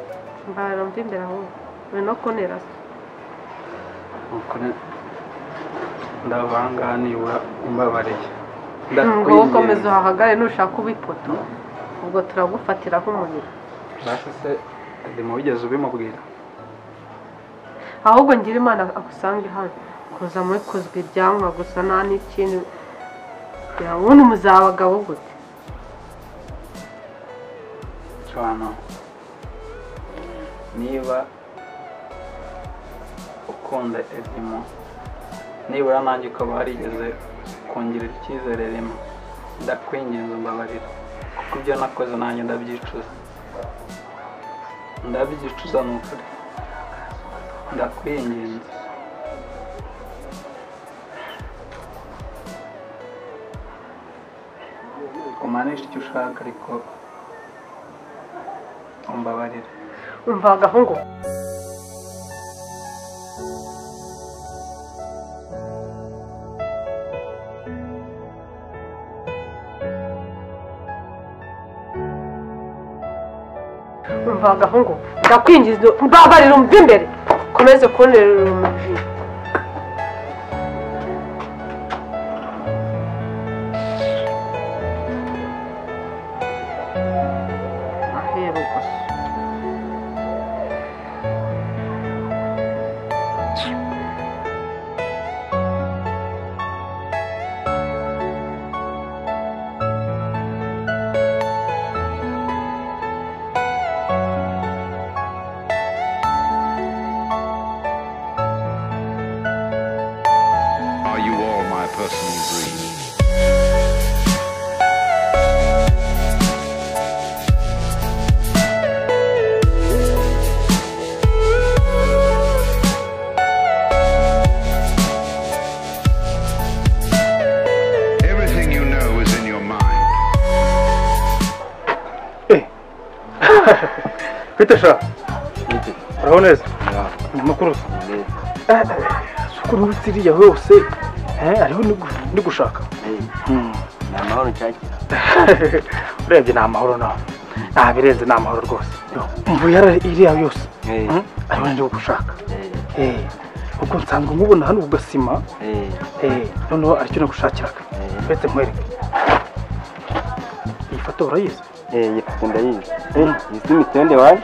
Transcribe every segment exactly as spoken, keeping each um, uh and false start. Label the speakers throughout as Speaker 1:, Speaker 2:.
Speaker 1: mbara mvi imbere aho we no konera
Speaker 2: ukone ndabanga nibura umbabariye
Speaker 1: ngo komeza hahagare nushaka ubipoto ubwo turagufatira nk'umuriro
Speaker 2: basi se ndimo bigeze ubimubwira
Speaker 1: ahubwo ngira Imana agusange hano kuza muri kuzwi ryanwa gusa nta n'ikintu yabona umuzabagabo gute
Speaker 2: cyane niba ukunda Edimo nibura nanjye ukaba warigeze kongera icyizere rimwe ndakwinginze umbabarira kuko ibyo nakoze nanjye ndabyicuza ndabyicuza ni ukuri ndakwinginze umanisha icyo ushaka ariko umbabarire
Speaker 1: umva agahungu umva agahungu ndakwinjiza mbabarira umva imbere komeze kunerera umuji ahero gusa
Speaker 3: personal dream. Everything you know is in your mind.
Speaker 4: Hey. Peter Shah. Rahones. Makuru. Eh, sukuru witiriya hose. Eh, ariho ndi gushaka.
Speaker 5: Mm. Na mahoro cyakira.
Speaker 4: Urebye na mahoro na. Ah, birenze na mahoro rwose. Mvu yara iriya yose.
Speaker 5: Eh.
Speaker 4: Ariho ndi gushaka. Eh. Eh. Uko nsanzwe mubona hano ugasima.
Speaker 5: Eh.
Speaker 4: Eh, noneho aricyo nagushakiraga. Betse nkwereke. Iyi foto urayizi?
Speaker 5: Eh, yifoto ndayizi. Eh, yisi mitende wanje.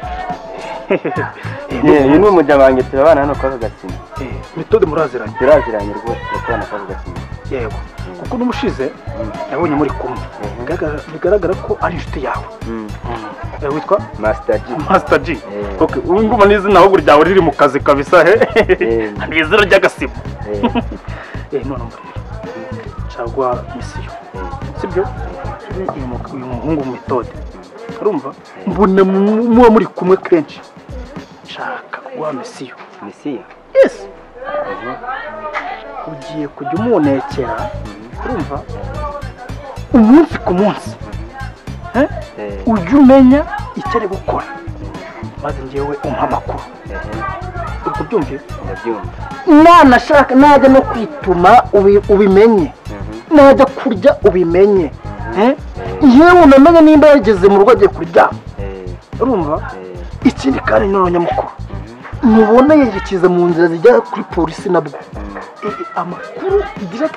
Speaker 5: Eh, yinu mujabange turabana hano kwa Gasima.
Speaker 4: Eh, mitode muraziranye.
Speaker 5: Turaziranye rwose cyane kwa Gasima.
Speaker 4: Yego. Kuko numushize yabonye muri kumwe. Bigaragara ko ari inshuti yawe. Mm. Eh, witwa
Speaker 5: Master G.
Speaker 4: Master G. Okay, unguma n'izina aho ryawe riri mu kazi kabisa he. Ni izina rya Gasima. Eh. Eh, none mbere. Chagwa misiyo. Sibyo? Uyu muhungu mitode. Urumva? Mbona muba muri kumwe kenshi. Shaka wa misiyo.
Speaker 5: Misiyo?
Speaker 4: Yes. Ugiye kujya umunekera. Urumva? Umunsi ku munsi. Eh? Ujye umenya icyo ari gukora. Maze ngewe umpa amakuru. Eh. Uri kubyumva?
Speaker 5: Ndabyumva.
Speaker 4: Nana shaka najya no kwituma ubimenye. Najya kurya ubimenye. Eh? Yewe unamenye nimba yageze mu rugo agiye kurya. Eh. Urumva? Ikindi kandi n'abanyamukuru nubona yerekeza mu nzira zijya kuri polisi nabwo amakuru direct.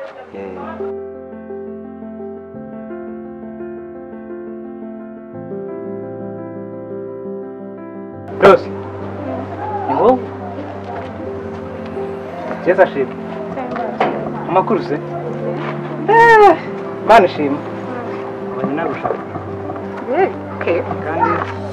Speaker 4: Rose ngo Jeza shima amakuru se eh bana shima abanye nagushaka
Speaker 1: eh okay
Speaker 4: kandi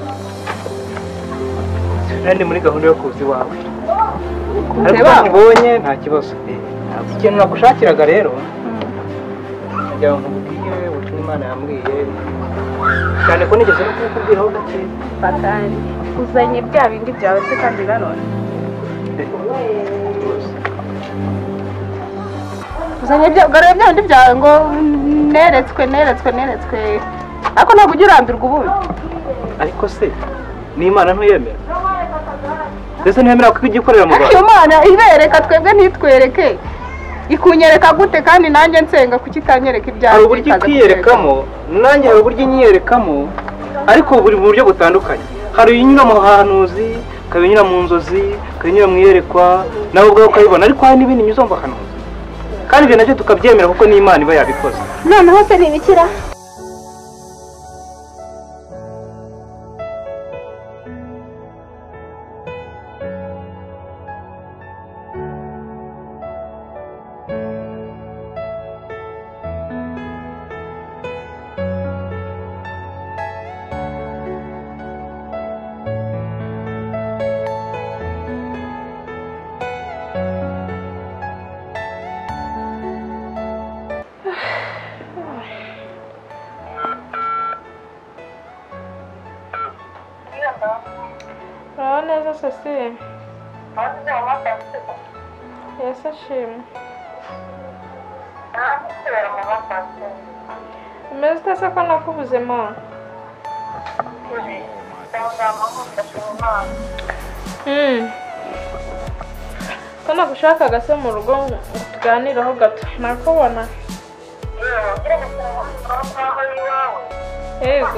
Speaker 4: nandi muri gahunda yo kuzi wawe ariko mbonye nta kibazo ikintu nagushakiraga rero njya nkubwiye uko Imana yambwiye cyane ko nigeze no kukubwiraho gake
Speaker 1: patani uzanye bya bindi byawe se kandi nanone uzanye bya gare bya bindi byawe ngo neretswe neretswe neretswe ariko ntabwo ujya urambirwa ubundi
Speaker 4: ariko se ni Imana ntuyemera ndetse ntiyemera ko igikorera mu Rwanda
Speaker 1: Imana ibereka twebwe ntitwereke ikunyereka gute kandi nanjye nsenga kuki itanyereka ibyawe
Speaker 4: hari uburyo kwiyerekamo nanjye hari uburyo nyiyerekamo ariko buri mu buryo butandukanye
Speaker 6: hari ibinyura mu hanuzi, kabinyura mu nzozi, kabinyura mu iyerekwa nawe ubwawe ukabibona, ariko hari n'ibindi binyuze mu bahanuzi kandi ibyo nabyo tukabyemera kuko n'Imana iba yabikoze.
Speaker 7: noneho se ni ibikira
Speaker 8: Uraho neza Cecile? Yesu ashimwe. Umeze ute se ko nakubuze mama? Hmm. Ko nagushakaga se mu rugo ngo tuganireho gato. Nakubona? Yego.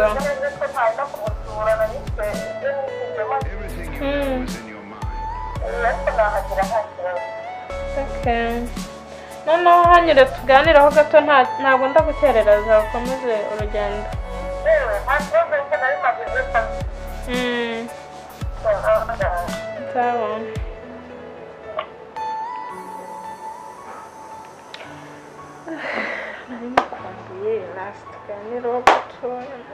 Speaker 3: Everything you know is in your mind.
Speaker 8: Okay. Noneho hanyure tuganiraho gato ntabwo ndagukerereza ukomeze urugendo. Hmm. Sawa. Nari mukumbuye last tuganiraho gato.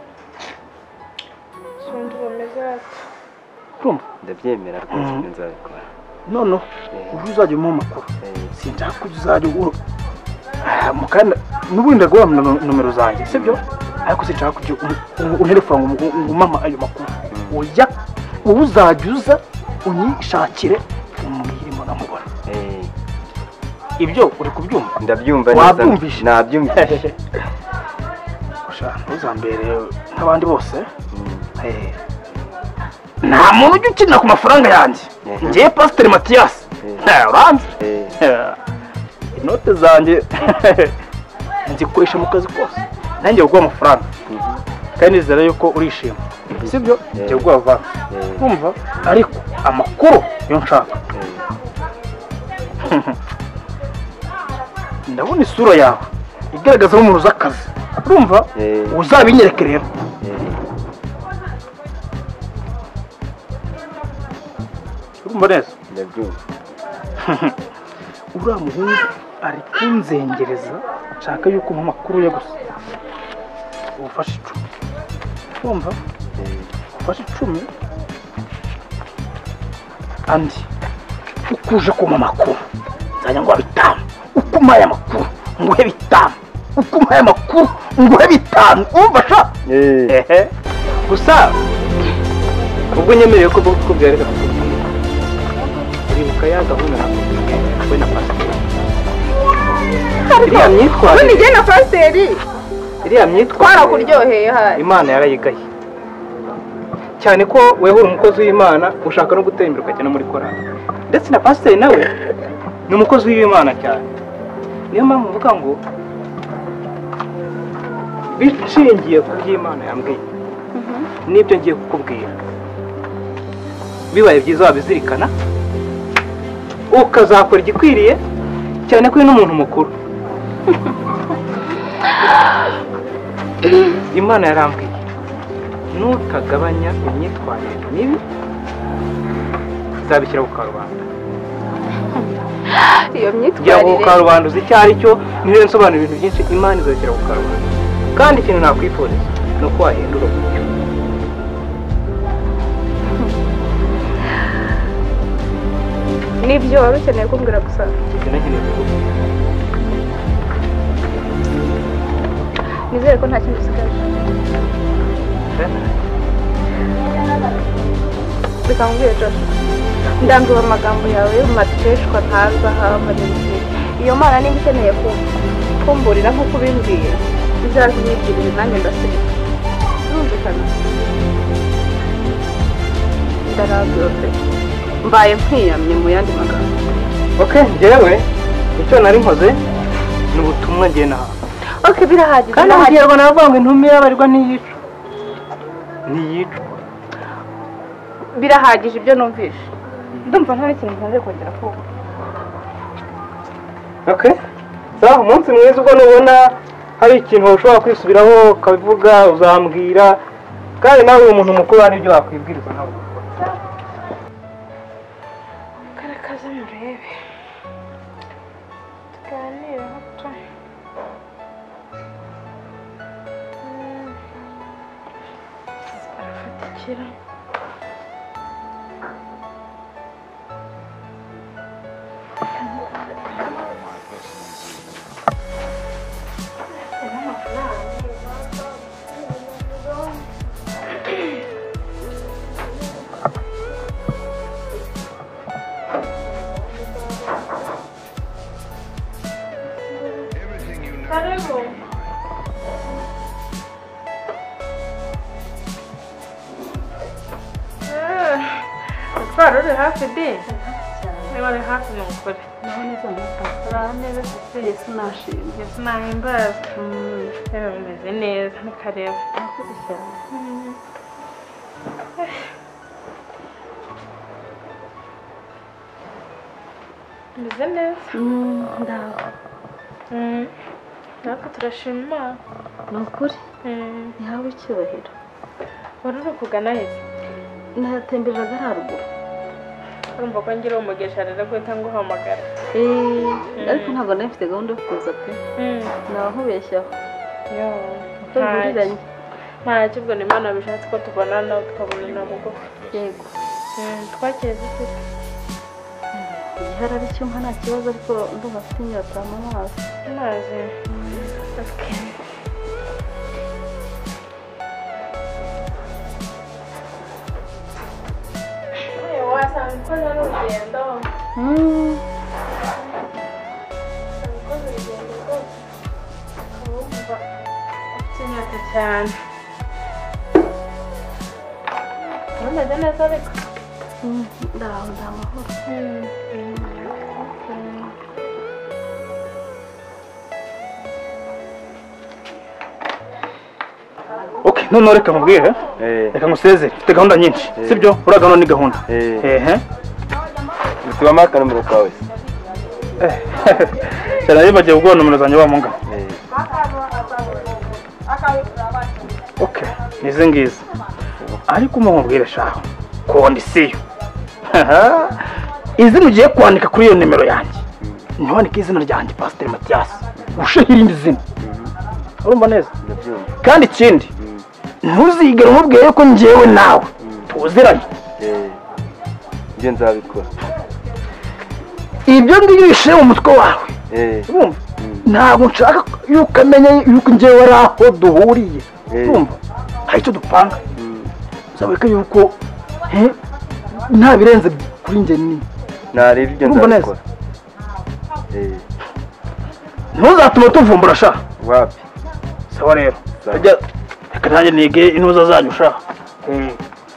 Speaker 8: Sundi bameze ati.
Speaker 4: Urumva?
Speaker 5: Ndabyemera rwose nzabikora.
Speaker 4: Noneho ubu uzajya mu makuru. Sinshaka ko uzajya uru. Mukanda nubundi ndaguha nomero zanjye, sibyo? Ariko sinshaka kujya unterefona ngo mama ayo makuru. Oya, ubu uzajya uza unyishakire umubwire mbona mubona.
Speaker 5: Eh.
Speaker 4: Ibyo uri kubyumva?
Speaker 5: Ndabyumva neza.
Speaker 4: Wabyumvise?
Speaker 5: Nabyumvise.
Speaker 4: Ushaka uzambere nk'abandi bose. Eh. Nta muntu ujya ukinira ku mafaranga yanjye. Ngiye Pastor Mathias. Eh, uranzi? Eh. Inote zanjye nzikoresha mu kazi kose. Nanjye uguha amafaranga. Kandi nizera yuko urishima. Sibyo? Ngiye uguha va. Urumva? Ariko amakuru yo nshaka. Ndabona isura yawe igaragaza umuntu z'akazi. Urumva? Uzabinyereke rero. Urumva neza?
Speaker 5: Ndabyumva.
Speaker 4: Uriya muhungu ari kunzengereza nshaka yuko mu makuru ye gusa. Ufashe icumi. Urumva? Ufashe icumi. Andi ukuje kuma makuru. Nzajya ngo bitanu. Ukumaye amakuru nguhe bitanu. Ukumaye amakuru nguhe bitanu. Umva sha?
Speaker 6: Eh. Gusa ubwo nyemereye ko bwo byareka kukubwira. Uribuka ya gahunda nakubwiye na pasiteri. Iriya myitwarire.
Speaker 7: None njye na pasiteri.
Speaker 6: Iriya myitwarire.
Speaker 7: Twarakuryoheye hari.
Speaker 6: Imana yarayigaye. Cyane ko wewe uri umukozi w'Imana ushaka no gutera imbere ukajya no muri korali. Ndetse na pasiteri nawe ni umukozi w'Imana cyane. Niyo mpamvu mvuga ngo bishingiye ku by'Imana yambwiye. Nibyo ngiye kukubwira. Bibaye byiza wabizirikana ukazakora igikwiriye cyane ko n'umuntu mukuru. Imana yarambwiye nutagabanya imyitwarire mibi zabishyira ku karubanda.
Speaker 7: Iyo
Speaker 6: myitwarire ya ku karubanda uzi icyo ari cyo niyo nsobanura ibintu byinshi. Imana izabishyira ku karubanda kandi ikintu nakwifuriza ni uko wahindura umucyo.
Speaker 7: Nibyo wari ukeneye kumbwira gusa. Nizere ko nta kintu usigaje. Reka nkubwire Josh. Ndambiwe amagambo yawe y'umateshwa ntaza hava n'iki. Iyo Mana nimba ikeneye kumburira nk'uko ubimbwiye bizaza unyibwirire nanjye ndasubira. Urumvikana? Ndarambiwe pe. Mbaye nkwiyamye mu yandi magambo.
Speaker 6: Okay, njyewe icyo nari nkoze ni ubutumwa ngiye naha.
Speaker 7: Okay, birahagije.
Speaker 6: Kandi ngiye rwa navuga ngo intumbi yabarirwa n'iyico. N'iyico.
Speaker 7: birahagije ibyo numvishe ndumva nta n'ikintu nkeneye kongera kuvuga.
Speaker 6: Okay, sawa, umunsi mwiza. Ubwo nubona hari ikintu ushobora kwisubiraho ukabivuga uzambwira, kandi nawe umuntu mukuru hari ibyo wakwibwiriza nawe.
Speaker 8: Karakaza murebe tuganire hato. Arafatikira karibu. Twari uri hafi di niba ari hafi ni ukuri.
Speaker 7: naho neza mutaka neza se Yesu nashimye.
Speaker 8: Yesu nahimbaza. Yewe bimeze neza ntikareba.
Speaker 7: Nakuze cyane.
Speaker 8: Bimeze neza.
Speaker 7: ndaho
Speaker 8: natwe turashima Imana.
Speaker 7: ni ukuri ntihawe icyubahiro.
Speaker 8: Wari uri kugana he?
Speaker 7: natemberezaga haruguru.
Speaker 8: urumva ko ngira umugisha rero guhita nguhamagara.
Speaker 7: ariko ntabwo nari mfite gahunda yo kuza pe. naba nkubeshyaho
Speaker 8: Yo,
Speaker 7: tuguriranye.
Speaker 8: ntacyo ubwo ni Imana bishatse ko tubonana tukabonana bugufi.
Speaker 7: yego
Speaker 8: twakeze ufite
Speaker 7: igihari ari cyo nta kibazo, ariko ndumva afite inyota mu maso.
Speaker 8: amazi. Okay. wasanga ukoze n'urugendo. ukoze urugendo rwose ukaba wumva ufite inyota cyane. umeze neza ariko.
Speaker 7: ndaho ndamahoro.
Speaker 6: Okay, none reka mubwire, reka ngusezere, mfite gahunda nyinshi, sibyo? Uraga none ni gahunda. Ehe.
Speaker 5: Bituma maka numero kawe.
Speaker 6: Eh. Cyane yibagiye ubwo nomero zanjye wa munga. Okay, nize ngize. Ariko mumubwire shaho, kondisiyo. Izi mugiye kwandika kuri iyo nimero yanjye. Ntiwandike izina ryanjye Pastor Mathias. Ushehira indi zina. Urumva neza? Kandi ikindi ntuzigere umubwiye ko njyewe nawe tuziranye.
Speaker 5: Eh. Nje nzabikora.
Speaker 4: ibyo ngibyo bishe mu mutwe wawe.
Speaker 5: Eh.
Speaker 4: Urumva? Ntabwo nshaka yuko amenya yuko njyewe ari aho duhuriye. Urumva? Hari icyo dupanga. Zabeka yuko nta birenze kuri njye ni.
Speaker 5: Nareba ibyo nzabikora. Eh.
Speaker 4: Ntuzatume tuvumbura sha.
Speaker 5: Wapi?
Speaker 6: Sawa rero. Ajya reka nanjye nige intuza zanyu sha. Eh.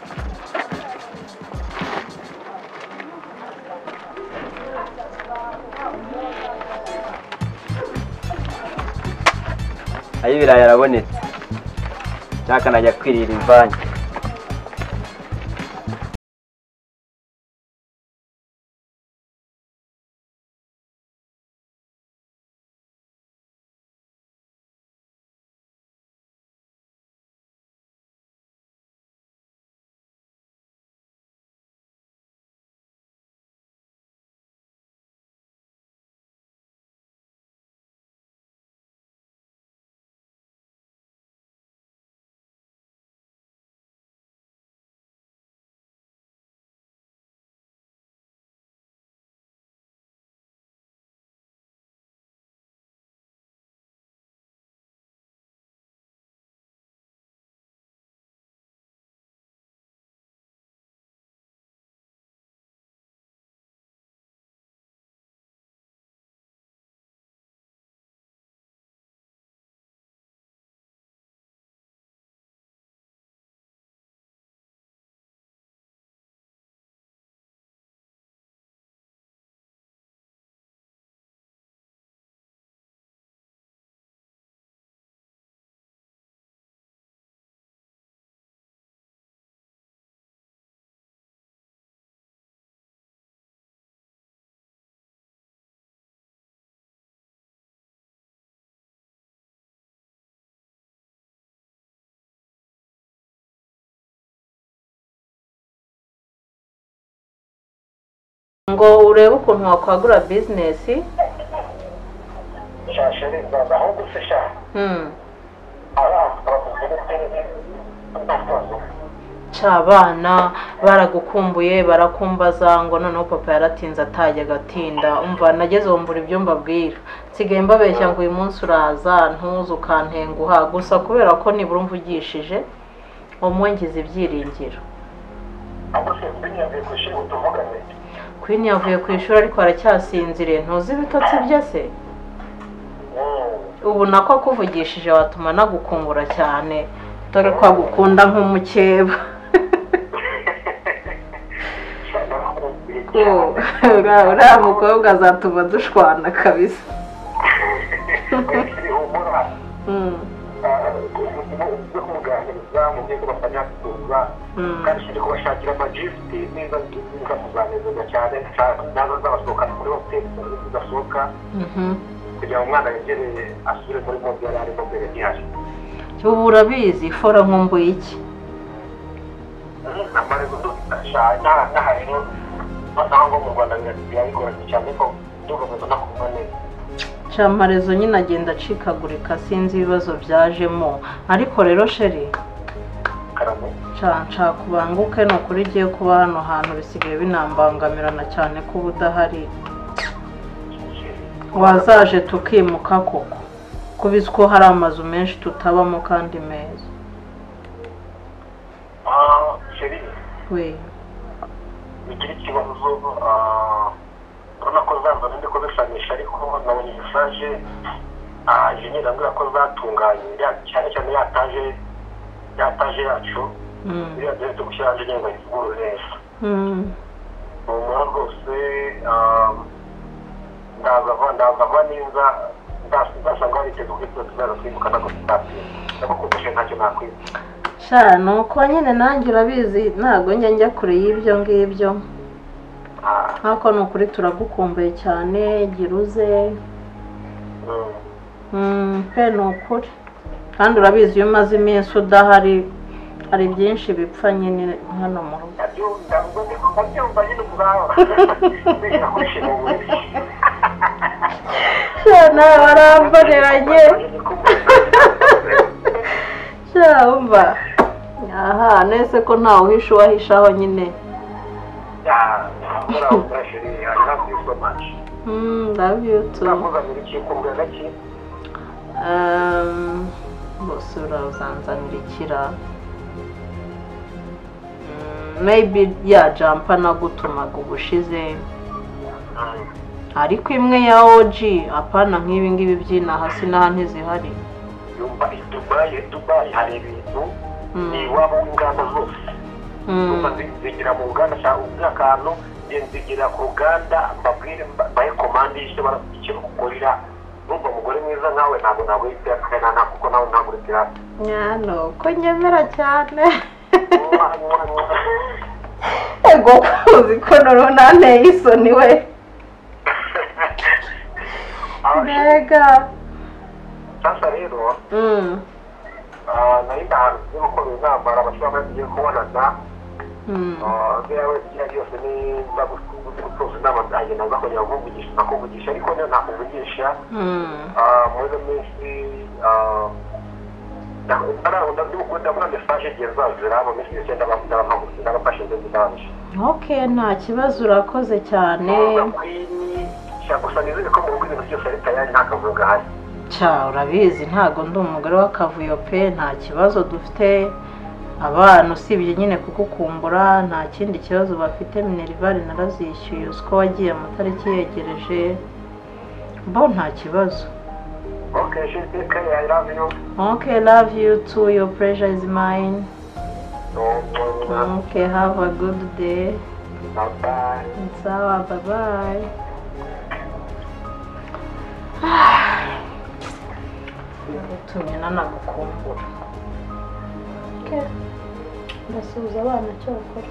Speaker 5: Ayo ibirayi yarabonetse. Cyaka najya kwirira imvange.
Speaker 8: ngo urebe ukuntu wakwagura bizinesi.
Speaker 9: shasheri ndaza aho gusesha
Speaker 8: Hmm. Cabana baragukumbuye barakumbaza ngo noneho papa yaratinze atajya agatinda umva nageze wumbura ibyo mbabwira nsigaye mbabeshya ngo uyu munsi uraza ntuze ukantenguha gusa kubera ko nibura umvugishije umwengize ibyiringiro. Queen yavuye ku ishuri ariko aracyasinziriye ntuzi ibitotsi bye se ubu nako akuvugishije watuma nagukumbura cyane dore ko agukunda nk'umukeba. uriya mukobwa azatuma dushwana kabisa.
Speaker 9: kandi kiri kubashakira amajisiti niba nziza muzanezeza cyane nazo zabasohokana muri hoteli zidasohoka kugira ngo umwana yegereye asubire muri mobi yari arimo mbere ntiyaje.
Speaker 8: ubu urabizi fora nkumbuye iki
Speaker 9: amarezo n'aha rero naho mu Rwanda birabigoranye cyane ko dukomeza no kuva neza.
Speaker 8: Amarezo nyine agenda acikagurika sinzi ibibazo byajemo ariko rero sheri nshaka kubanguke ni ukuri igiye kuba hano hantu bisigaye binambangamirana cyane ko uba udahari wazaje tukimuka koko kubizi ko hari amazu menshi tutabamo kandi meza.
Speaker 9: sheri
Speaker 8: we
Speaker 9: bigira ikibazo urabona ko zanzana ndi kubisanisha ariko nabonye mesaje jeniyeri ambwira ko zatunganye cyane cyane yataje yataje yacu iriya duhita gushyira hanze neza ivugurure neza umura rwose ndaza vuba ninza ndasanga wariteze ubwitwa tuzaza twimuka ntabwo tutatinda ndabakundishe ntacyo nakwiza.
Speaker 8: sha nuko nyine nanjye urabizi ntabwo njya njya kure y'ibyo ngibyo nk'ako ni ukuri turagukumbuye cyane gira uze pe ni ukuri kandi urabizi iyo umaze iminsi udahari hari byinshi bipfa nyine hano mu rugo. nawe baramboneranye sha umva aha nese ko ntawe uhisha uwahishaho nyine. love you too. Um, bose urazanzanira ikira maybe ya jampa nagutumaga ubushize ariko imwe ya O G apana nk'ibi ngibi by'inaha sinaha ntizihari.
Speaker 9: yumva i Dubai Dubai hari ibintu ni wabo w'inganda zose yumva zigira mu nganda cyangwa akantu zigira ku ruganda mbabwire baye komande y'icyo barashyira kukorera numva umugore mwiza nkawe ntabwo ntabwo yiteka nta kuko nawe ntabwo urikira
Speaker 8: nyano ko nyemera cyane ego kuzi ko noro nanteye isoni we mbega
Speaker 9: sasa rero
Speaker 8: mm
Speaker 9: nari ndahantu turi gukora intambara abashobora bagiye kubonana bewe byari yose niba gutoza inama zanjye naza kongera kuvugisha nakuvugisha ariko niyo ntakuvugisha muri iyo minsi ndabona mesaje igihe zazira mu minsi icyenda ndabafashe inzozi zanje.
Speaker 8: okay nta kibazo urakoze cyane
Speaker 9: gusa nizere ko mu rugo ibintu byose ari tayari nta kavuyo gahari.
Speaker 8: cya urabizi ntago ndi umugore w'akavuyo pe nta kibazo dufite abana usibye nyine kugukumbura nta kindi kibazo bafite. Minerval narazishyuye uko wagiye amatariki yegereje bo nta kibazo.
Speaker 9: Okay, she take care. I love you.
Speaker 8: Okay, love you too. Your pleasure is mine. Okay, have a good day.
Speaker 9: Bye bye.
Speaker 8: Sawa, bye bye. Utumye nanagukumbura. Okay. Ndasuhuza abana cyo bakora.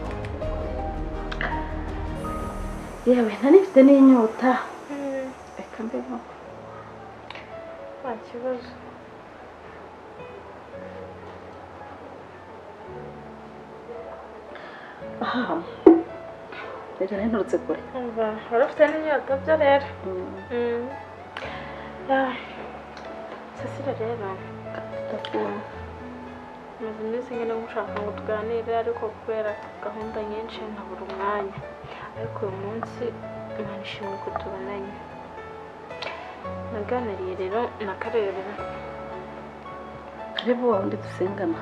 Speaker 8: Yewe ntanifite n'inyota. Reka mbeho. Nta kibazo. Aha.
Speaker 10: rero nturutse kure
Speaker 7: umva wari ufite n'inyota byo rero Mm. Ah, Cecile rero
Speaker 10: ndakubona
Speaker 7: maze iminsi nyine ngushaka ngo tuganire ariko kubera gahunda nyinshi nkabura umwanya ariko uyu munsi Imana ishimwe ko tubonanye naganiriye rero na Karere
Speaker 10: Karebe wa wundi dusengana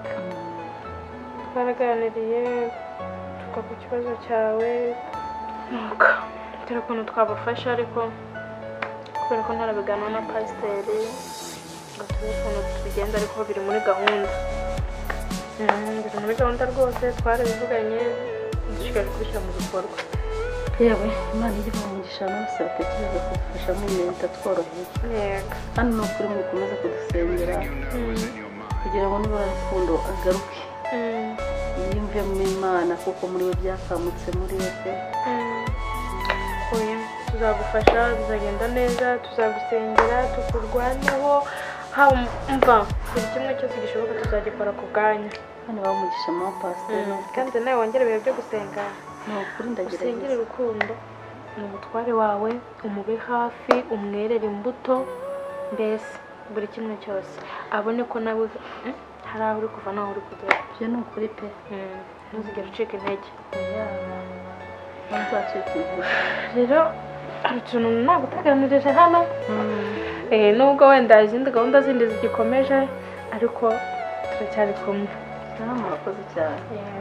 Speaker 7: twaraganiriye tuvuga ku kibazo cyawe nuko turi ukuntu twabafasha ariko kubera ko ntarabiganwa na pasiteri ngo turebe ukuntu tubigenza ariko biri muri gahunda Mm, biri muri gahunda rwose twarabivuganye dushishikaje kubishyira mu bikorwa
Speaker 10: yewe Imana iri bamugisha nose batekereza kudufasha mu bintu bitatworoheye
Speaker 7: yego
Speaker 10: hano ni ukuri mukomeze kudusengera kugira ngo niba urukundo agaruke
Speaker 7: Mm.
Speaker 10: yiyumve mu Imana kuko muri we byakamutse muri we pe
Speaker 7: Mm. oya tuzagufasha bizagenda neza tuzagusengera tukurwaneho haba mva buri kimwe cyose gishoboka tuzagikora ku bwanyu
Speaker 10: hano bamugisha mu pasiteri
Speaker 7: kandi nawe wongere ibihe byo gusenga
Speaker 10: ni ukuri ndagerageza
Speaker 7: usengere urukundo ni umutware wawe umube hafi umwerere imbuto mbese buri kimwe cyose abone ko nawe mm, hari aho uri kuva naho uri kugera
Speaker 10: ibyo ni ukuri pe
Speaker 7: Mm, ntuzigere ucika intege
Speaker 10: ntuzacike intege
Speaker 7: rero hari utuntu naguteganirije hano eh nubwo wenda izindi gahunda zindi zigikomeje ariko turacyari kumwe
Speaker 10: nta murakoze cyane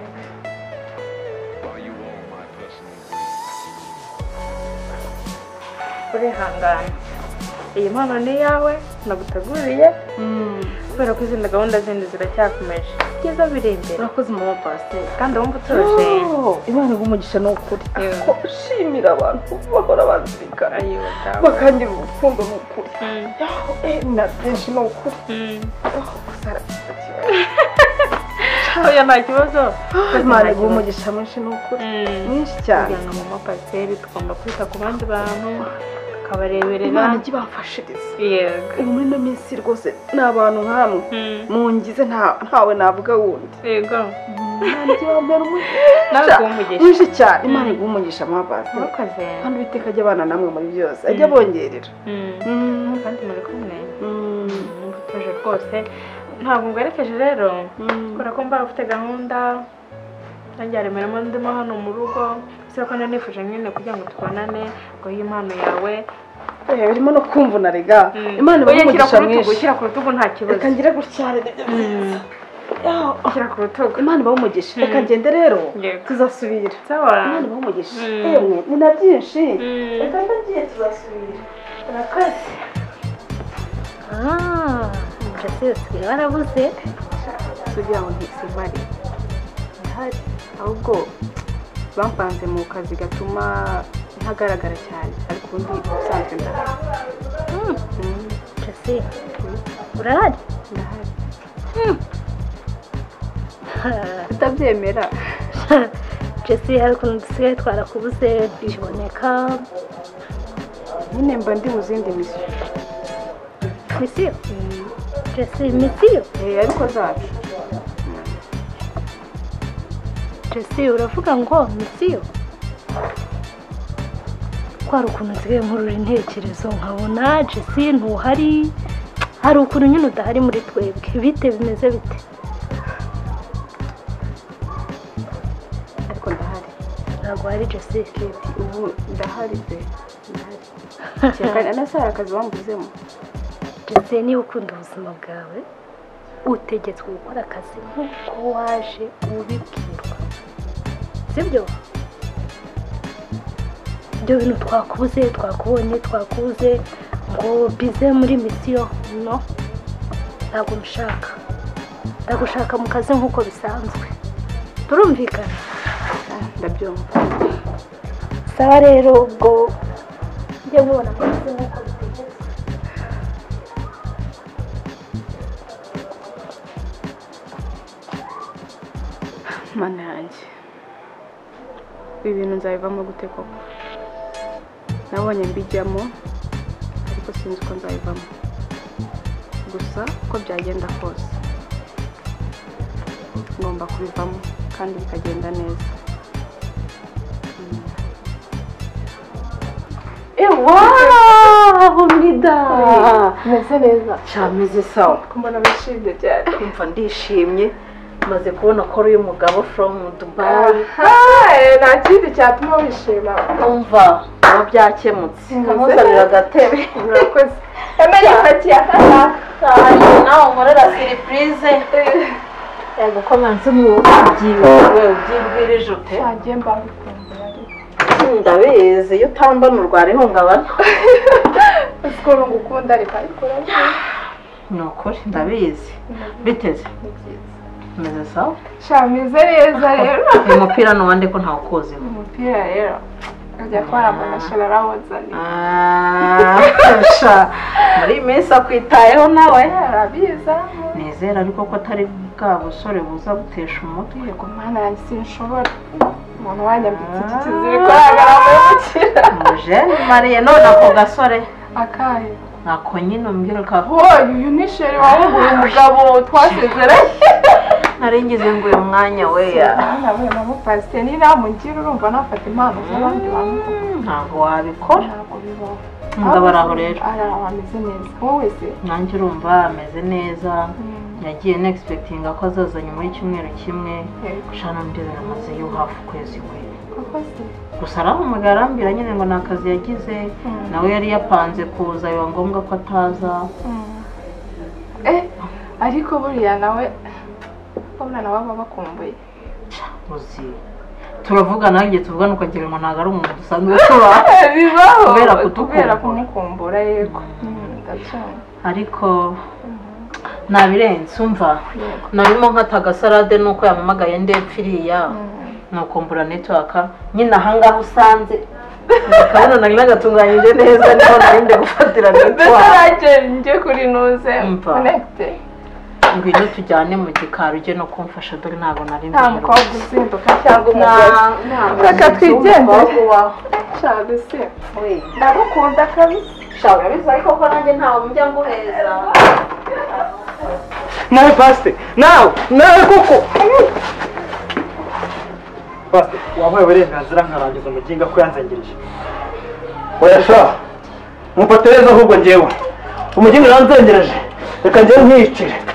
Speaker 3: Are you all my personal
Speaker 7: urihangana iyi mpano ni iyawe naguteguriye kubera ko izindi gahunda zindi ziracyakomeje byiza biri imbere
Speaker 10: urakoze mama pasiteri
Speaker 7: kandi wumva utuje
Speaker 10: Imana igumugisha ni ukuri
Speaker 7: Yewe.
Speaker 10: ko ushimira abantu bahora bazirikana
Speaker 7: ayo dawe
Speaker 10: bakangira urukundo ni ukuri
Speaker 7: Mm.
Speaker 10: yaho eh na byinshi ni ukuri
Speaker 7: Mm.
Speaker 10: oh gusara
Speaker 7: oya nta kibazo
Speaker 10: Imana igumugisha mwinshi ni ukuri
Speaker 7: Mm.
Speaker 10: mwinshi cyane
Speaker 7: kugira ngo mama pasiteri tugomba kwita ku bandi bantu tukabareberera
Speaker 10: Imana ijye ibamfashiriza
Speaker 7: yego
Speaker 10: ubu muri ino minsi rwose ni abantu nk'amwe
Speaker 7: Mm.
Speaker 10: mungize nta- ntawe navuga wundi
Speaker 7: yego
Speaker 10: Imana ijye ibambera
Speaker 7: nawe
Speaker 10: umugisha
Speaker 7: kuwumugisha
Speaker 10: mwinshi cyane Imana igumugisha mama pasiteri
Speaker 7: murakoze
Speaker 10: kandi Uwiteka ajya abana namwe muri byose ajya abongerera
Speaker 7: Mm.
Speaker 10: Mm.
Speaker 7: kandi muri kumwe
Speaker 10: Mm.
Speaker 7: numva utuje rwose ntabwo ngwerekeje rero
Speaker 10: Mm.
Speaker 7: kubera ko mba ufite gahunda nanjye hari imirimo ndimo hano mu rugo gusa ko nanifuje nyine kugira ngo tubonane ngo iyi impano yawe
Speaker 10: Eh, birimo no kumvuna rega Imana
Speaker 7: Oya, shyira
Speaker 10: ibumugisha
Speaker 7: ku rutugu
Speaker 10: mwinshi
Speaker 7: shyira ku rutugu nta kibazo
Speaker 10: reka ngire gutya nibyo byiza Yaho,
Speaker 7: shyira ku rutugu
Speaker 10: Imana ibumugisha reka ngende rero
Speaker 7: Yego.
Speaker 10: tuzasubira
Speaker 7: sawa
Speaker 10: Imana ibumugisha
Speaker 7: Mm.
Speaker 10: yemwe ni na byinshi
Speaker 7: Mm.
Speaker 10: reka ndagiye tuzasubira
Speaker 7: urakoze
Speaker 11: Ah, Jesse usigaye warabuze
Speaker 1: kugira ngo ntisimare ndahari ahubwo bampanze mu kazi gatuma ntagaragara cyane ariko ubundi ubusanzwe ndahari
Speaker 11: Jesse urahari
Speaker 1: ndahari
Speaker 11: Hmm.
Speaker 1: utabyemera
Speaker 11: Jesse hari ukuntu dusigaye twarakubuze ntiboneka
Speaker 1: nyine mba ndi mu zindi misiyo
Speaker 11: misiyo Jesse misiyo
Speaker 1: Eh, ariko zacu
Speaker 11: Jesse uravuga ngo misiyo kwari ukuntu nsigaye nkurura intekerezo nkabona Jesse ntuhari hari ukuntu nyine udahari muri twebwe bite bimeze bite
Speaker 1: ariko ndahari
Speaker 11: ntabwo hari Jesse
Speaker 1: ubu ndahari pe ndahari cyane na sara akazi bambuzemo
Speaker 11: Jesse niba ukunda ubuzima bwawe utegetswe gukora akazi nk'uko waje ubibwirwa sibyo ibyo bintu twakubuze twakubonye twakubuze ngo bize muri misiyo no ntabwo mbishaka ndagushaka mu kazi nk'uko bisanzwe turumvikana
Speaker 1: ndabyumva
Speaker 11: sawa rero ubwo njye mubona mu kazi nk'uko bitegetswe
Speaker 1: mana yanjye ibi bintu nzabivamo gute koko nabonye mbijyamo ariko sinzi uko nzabivamo gusa uko byagenda kose ngomba kubivamo kandi bikagenda neza Mm.
Speaker 8: Ewa, Nida.
Speaker 7: Meze neza.
Speaker 8: Chameze sawa.
Speaker 7: Kumbona bishimye cyane.
Speaker 8: Kumva ndishimye. Maze kubona ko uri umugabo from Dubai.
Speaker 7: Ah, nta kindi cyatuma wishima.
Speaker 8: Umva, aba byakemutse. Kamuzanira agatebe.
Speaker 7: Murakoze. Emeli fati akana.
Speaker 8: Nawe nkorera surprise. Yego ko manze mu byiwe wewe ubyibwirije ute?
Speaker 7: Cyagiye mbangukunda.
Speaker 8: Ndabizi iyo utambana urwara ihungabana.
Speaker 7: Usikoro ngukunda ariko ariko
Speaker 8: ni ukuri ndabizi. Biteze. Meze sawa?
Speaker 7: Shameze neza rero.
Speaker 8: Uyu mupira nuwande ko ntawukoze.
Speaker 7: Umupira rero. Ajya kwara amashara rawozani.
Speaker 8: Ah, sha. Muri mesa kwitayeho nawe.
Speaker 7: Arabiza.
Speaker 8: Nizera ariko ko atari bwa busore buza gutesha umutwe.
Speaker 7: Yego mana yanjye sinshobora. Umuntu wanyambitse iki kiziriko aragaragara.
Speaker 8: Muje Mariye none ako gasore.
Speaker 7: Akaye.
Speaker 8: Nako nyine umbwira ka.
Speaker 7: Hoye uyu ni sheri wawe umugabo twasezeranye.
Speaker 8: Naringize ngo uyu mwanya we ya.
Speaker 7: Nawe mama pastor ni namugira urumva nafata impano z'abandi bantu.
Speaker 8: Ntabwo wabikora.
Speaker 7: Ntabwo bibaho.
Speaker 8: Ngabaraho rero.
Speaker 7: Ara ameze neza. Wowe se?
Speaker 8: Nanjye urumva ameze neza. Yagiye n'expecting ko azazanye muri cyumweru kimwe. Gushana ndebe amaze yo hafu kwezi we. Gusa arahamagara arambwira nyine ngo nakazi yagize. Nawe yari yapanze kuza biba ngombwa ko ataza.
Speaker 7: Eh, ariko buriya nawe umwana waba bakumbuye.
Speaker 8: Uzi. Turavuga nanjye tuvugana ukagira ngo ntago ari umuntu dusanzwe tuba.
Speaker 7: Bibaho.
Speaker 8: Kubera kutukubera
Speaker 7: kumukumbura yego. Ndacana.
Speaker 8: Ariko nabirenze umva. Narimo nkataga salade nuko yamamagaye ndepfiriya. Nukumbura network nyina hanga usanze. Kabona nari nagatunganyije neza niho narinde gufatira network.
Speaker 7: Besaraje nje kuri nuze connect.
Speaker 8: Ngwino tujyane mu gikaro uje no kumfasha dore ntago nari
Speaker 7: mbere. Nta mukobwa uzinduka cyangwa umugore. Reka twigendere. Shabe se. We. Ndagukunda kabisa.
Speaker 8: Shabe biza ariko ko nanjye ntawe mujya nguheza.
Speaker 6: Nawe paste. Nawe, nawe kuko. Paste, wabaye uburenganzira nkarangiza umuginga ko yanzengirije. Oya sha. Mupatereza ahubwo njyewe. Umuginga yanzengereje. Reka njye nkicire.